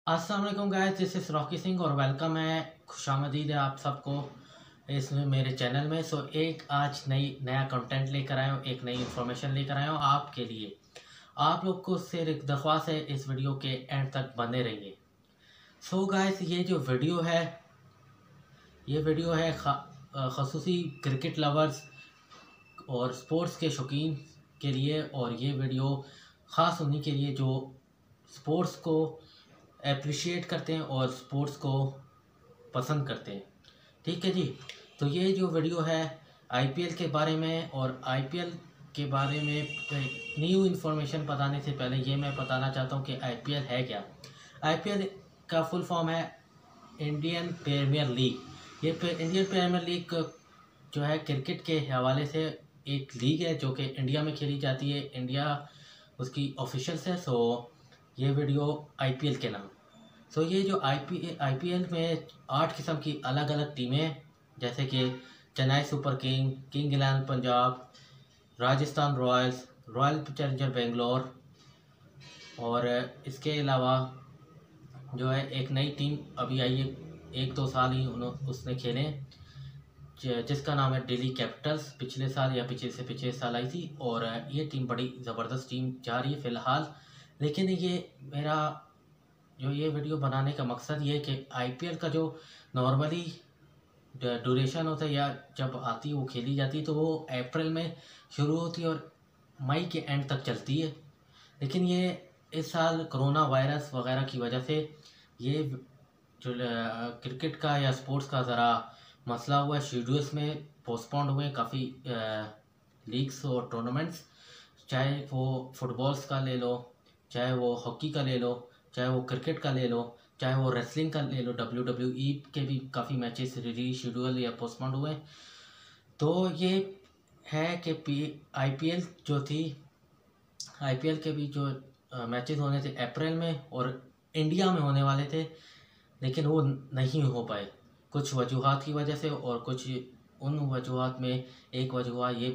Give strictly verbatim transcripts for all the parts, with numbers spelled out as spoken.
अस्सलाम वालेकुम guys, this is Rocky Singh और वेलकम है, खुशामदीद है आप सबको इसमें मेरे चैनल में। सो एक आज नई नया कंटेंट लेकर आया हूँ, एक नई इन्फॉर्मेशन लेकर आया हूँ आपके लिए। आप लोग को सिर्फ एक दरख्वास्त है, इस वीडियो के एंड तक बने रहिए। सो गाइस, ये जो वीडियो है ये वीडियो है ख़ुसूसी क्रिकेट लवर्स और स्पोर्ट्स के शौकीन के लिए, और ये वीडियो ख़ास उन्हीं के लिए जो स्पोर्ट्स को अप्रिशिएट करते हैं और स्पोर्ट्स को पसंद करते हैं। ठीक है जी। तो ये जो वीडियो है आईपीएल के बारे में, और आईपीएल के बारे में न्यू इन्फॉर्मेशन बताने से पहले ये मैं बताना चाहता हूँ कि आईपीएल है क्या। आईपीएल का फुल फॉर्म है इंडियन प्रीमियर लीग। ये इंडियन प्रीमियर लीग जो है क्रिकेट के हवाले से एक लीग है जो कि इंडिया में खेली जाती है। इंडिया उसकी ऑफिशियल्स है। सो ये वीडियो आईपीएल के नाम। सो ये जो आईपीएल आईपीएल में आठ किस्म की अलग अलग टीमें, जैसे कि Chennai Super King, King Eleven Punjab, Rajasthan Royals, Royal Challenger Bangalore, और इसके अलावा जो है एक नई टीम अभी आई है, एक दो साल ही उन्होंने उसने खेले, जिसका नाम है दिल्ली कैपिटल्स। पिछले साल या पिछले से पिछले साल आई थी, और ये टीम बड़ी ज़बरदस्त टीम जा रही है फ़िलहाल। लेकिन ये मेरा जो ये वीडियो बनाने का मकसद ये है कि आईपीएल का जो नॉर्मली ड्यूरेशन होता है या जब आती है वो खेली जाती है, तो वो अप्रैल में शुरू होती है और मई के एंड तक चलती है। लेकिन ये इस साल कोरोना वायरस वगैरह की वजह से ये जो क्रिकेट का या स्पोर्ट्स का ज़रा मसला हुआ है, शेड्यूल्स में पोस्टपोन्ड हुए काफ़ी लीग्स और टूर्नामेंट्स, चाहे वो फुटबॉल्स का ले लो, चाहे वो हॉकी का ले लो, चाहे वो क्रिकेट का ले लो, चाहे वो रेसलिंग का ले लो। डब्ल्यू डब्ल्यू ई के भी काफ़ी मैचेस रिलीज शेड्यूल या पोस्टपोन्ड हुए। तो ये है कि पी आईपीएल जो थी, आईपीएल के भी जो मैचेस होने थे अप्रैल में और इंडिया में होने वाले थे, लेकिन वो नहीं हो पाए कुछ वजूहात की वजह से। और कुछ उन वजूहात में एक वजह ये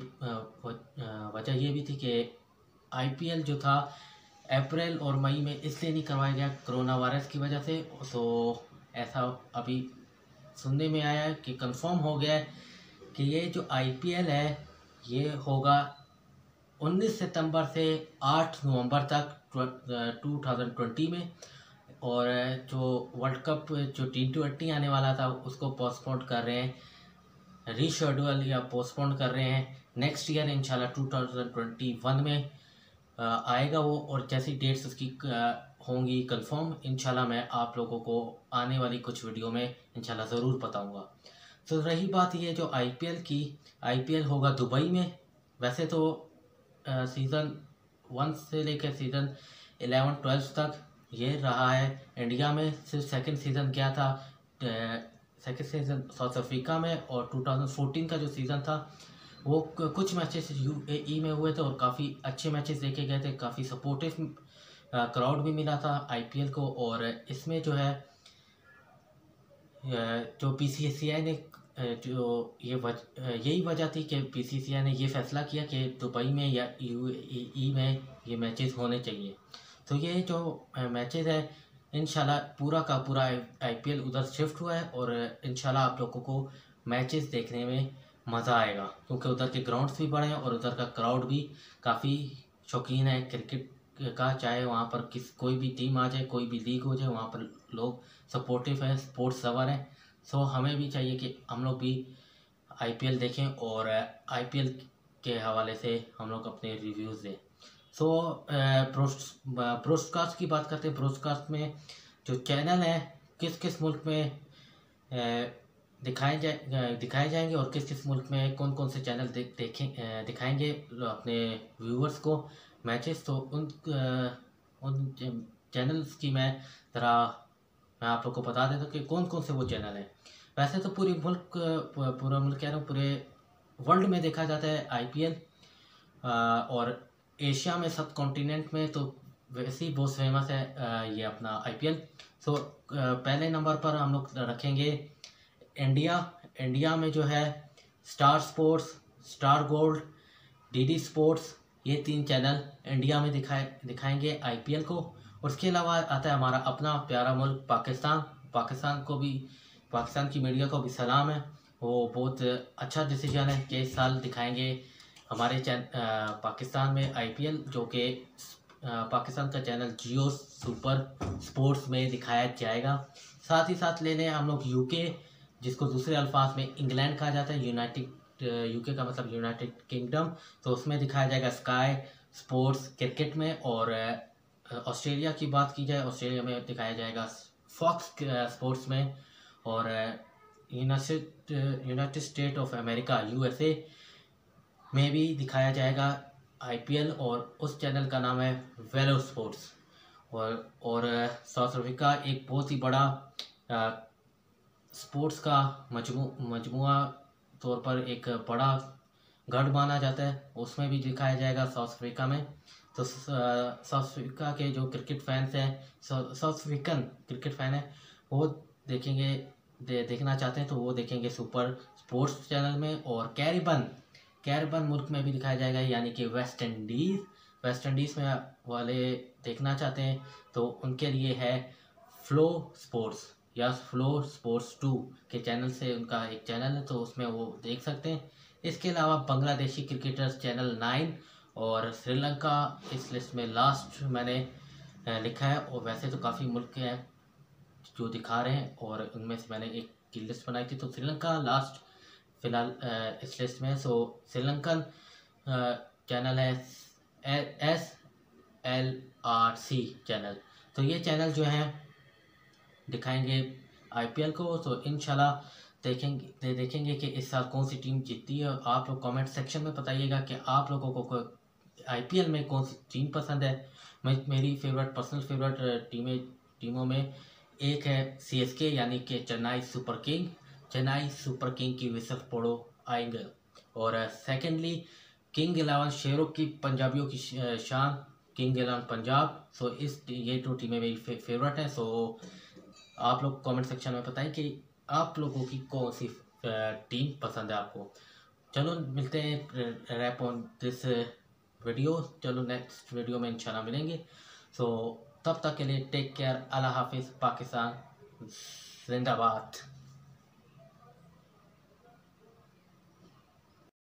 वजह ये भी थी कि आईपीएल जो था अप्रैल और मई में इसलिए नहीं करवाया गया कोरोना वायरस की वजह से। तो ऐसा अभी सुनने में आया है कि कंफर्म हो गया है कि ये जो आईपीएल है ये होगा उन्नीस सितंबर से आठ नवंबर तक दो हज़ार बीस में। और जो वर्ल्ड कप जो टी ट्वेंटी आने वाला था उसको पोस्टपोन कर रहे हैं, रीशेड्यूल या पोस्टपोन कर रहे हैं नेक्स्ट ईयर इंशाल्लाह दो हज़ार इक्कीस में आएगा वो। और जैसी डेट्स उसकी होंगी कंफर्म, इंशाल्लाह मैं आप लोगों को आने वाली कुछ वीडियो में इंशाल्लाह ज़रूर बताऊंगा। तो रही बात ये जो आईपीएल की, आईपीएल होगा दुबई में। वैसे तो सीज़न वन से लेकर सीज़न इलेवन ट्वेल्व तक ये रहा है। इंडिया में सिर्फ सेकंड सीज़न गया था, सेकंड सीज़न साउथ अफ्रीका में, और दो हज़ार चौदह का जो सीज़न था वो कुछ मैचेस यूएई में हुए थे और काफ़ी अच्छे मैचेस देखे गए थे, काफ़ी सपोर्टिव क्राउड भी मिला था आईपीएल को। और इसमें जो है जो बीसीसीआई ने जो ये वज, यही वजह थी कि बीसीसीआई ने ये फैसला किया कि दुबई में या यूएई में ये मैचेस होने चाहिए। तो ये जो मैचेस है इंशाल्लाह पूरा का पूरा आईपीएल उधर शिफ्ट हुआ है, और इंशाल्लाह आप लोगों को मैचेस देखने में मज़ा आएगा, क्योंकि उधर के ग्राउंड्स भी बड़े हैं और उधर का क्राउड भी काफ़ी शौकीन है क्रिकेट का। चाहे वहाँ पर किस कोई भी टीम आ जाए, कोई भी लीग हो जाए, वहाँ पर लोग सपोर्टिव हैं, स्पोर्ट्स लवर हैं। सो हमें भी चाहिए कि हम लोग भी आईपीएल देखें और आईपीएल के हवाले से हम लोग अपने रिव्यूज़ दें। सो ब्रॉडकास्ट की बात करते हैं। ब्रॉडकास्ट में जो चैनल है किस किस मुल्क में दिखाए जाए दिखाए जाएंगे और किस किस मुल्क में कौन कौन से चैनल दे, देखें दिखाएंगे अपने व्यूवर्स को मैचेस। तो उन उन चैनल्स की मैं ज़रा मैं आप लोग को बता देता हूँ कि कौन कौन से वो चैनल हैं। वैसे तो पूरी मुल्क पूरा मुल्क कह रहा हूँ पूरे वर्ल्ड में देखा जाता है आईपीएल, और एशिया में सब कॉन्टिनेंट में तो वैसे ही बहुत फेमस है ये अपना आईपीएल। सो पहले नंबर पर हम लोग रखेंगे इंडिया। इंडिया में जो है Star Sports, Star Gold, DD Sports, ये तीन चैनल इंडिया में दिखाए दिखाएंगे आईपीएल को। उसके अलावा आता है हमारा अपना प्यारा मुल्क पाकिस्तान। पाकिस्तान को भी, पाकिस्तान की मीडिया को भी सलाम है, वो बहुत अच्छा डिसीजन है कि इस साल दिखाएंगे हमारे चैन पाकिस्तान में आईपीएल, जो कि पाकिस्तान का चैनल जियो सुपर स्पोर्ट्स में दिखाया जाएगा। साथ ही साथ ले लें हम लोग यूके, जिसको दूसरे अल्फाज में इंग्लैंड कहा जाता है, यूनाइटेड यूके का मतलब यूनाइटेड किंगडम, तो उसमें दिखाया जाएगा स्काई स्पोर्ट्स क्रिकेट में। और ऑस्ट्रेलिया की बात की जाए, ऑस्ट्रेलिया में दिखाया जाएगा फॉक्स स्पोर्ट्स में। और United United State of America USA में भी दिखाया जाएगा आईपीएल, और उस चैनल का नाम है वेलो स्पोर्ट्स। और और साउथ अफ्रीका एक बहुत ही बड़ा आ, स्पोर्ट्स का मजमू मजमुआ तौर पर एक बड़ा गढ़ माना जाता है, उसमें भी दिखाया जाएगा साउथ अफ्रीका में। तो साउथ अफ्रीका के जो क्रिकेट फैंस हैं, साउथ अफ्रीकन क्रिकेट फैन हैं, वो देखेंगे दे, देखना चाहते हैं तो वो देखेंगे सुपर स्पोर्ट्स चैनल में। और कैरिबन कैरिबन मुल्क में भी दिखाया जाएगा, यानी कि वेस्ट इंडीज़ वेस्ट इंडीज़ में वाले देखना चाहते हैं तो उनके लिए है फ्लो स्पोर्ट्स या फ्लो स्पोर्ट्स टू के चैनल से, उनका एक चैनल है तो उसमें वो देख सकते हैं। इसके अलावा बांग्लादेशी क्रिकेटर्स चैनल नाइन और श्रीलंका इस लिस्ट में लास्ट मैंने लिखा है। और वैसे तो काफ़ी मुल्क हैं जो दिखा रहे हैं, और उनमें से मैंने एक की लिस्ट बनाई थी, तो श्रीलंका लास्ट फिलहाल इस लिस्ट में। सो श्रीलंकन चैनल है S L R C channel, तो ये चैनल जो है दिखाएंगे आईपीएल को। तो इंशाल्लाह देखेंगे दे देखेंगे कि इस साल कौन सी टीम जीतती है। आप लोग कमेंट सेक्शन में बताइएगा कि आप लोगों को, को आईपीएल में कौन सी टीम पसंद है। मैं मेरी फेवरेट पर्सनल फेवरेट टीमें टीमों में एक है सीएसके, यानी कि Chennai Super King Chennai Super King की विसल पड़ो आएंगे। और सेकेंडली किंग इलेवन, शेरों की पंजाबियों की शान किंग इलेवन पंजाब। सो इस ये दो टीमें मेरी फे, फेवरेट हैं। सो आप लोग कमेंट सेक्शन में बताएं कि आप लोगों की कौन सी टीम पसंद है आपको। चलो मिलते हैं रैप ऑन दिस वीडियो। चलो नेक्स्ट वीडियो में इंशाल्लाह मिलेंगे। सो तब तक के लिए टेक केयर, अल्लाह हाफिज़, पाकिस्तान जिंदाबाद।